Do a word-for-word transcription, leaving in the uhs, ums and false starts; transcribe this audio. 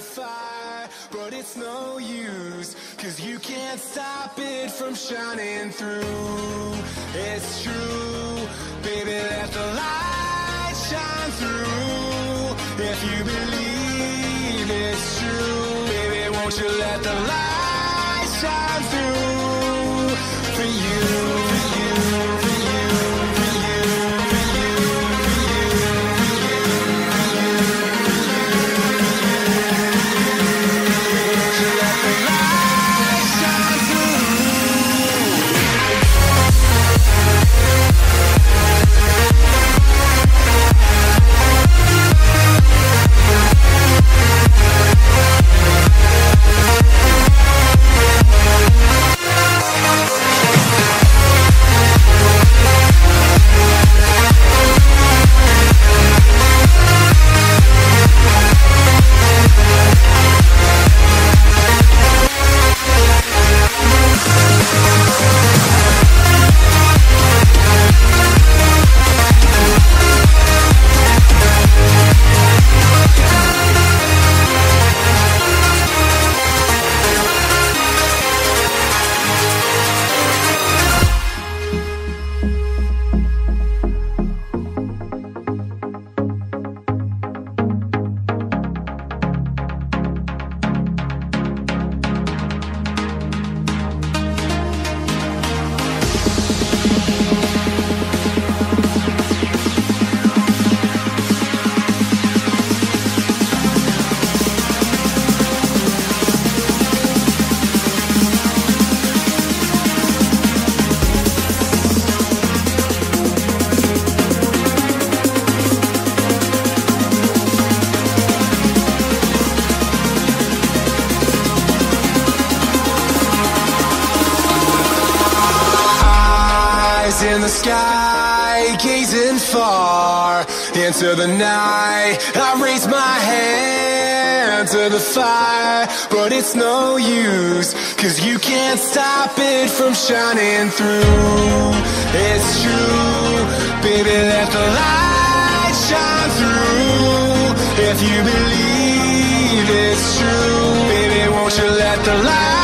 fire, but it's no use, 'cause you can't stop it from shining through. It's true, baby, let the light shine through. If you believe it's true, baby, won't you let the light shine through for you, for you, for you, for you, for you, for you, for you, for you, won't you let the light shine through? In the sky, gazing far into the night, I raise my hand to the fire, but it's no use, 'cause you can't stop it from shining through. It's true, baby, let the light shine through. If you believe it's true, baby, won't you let the light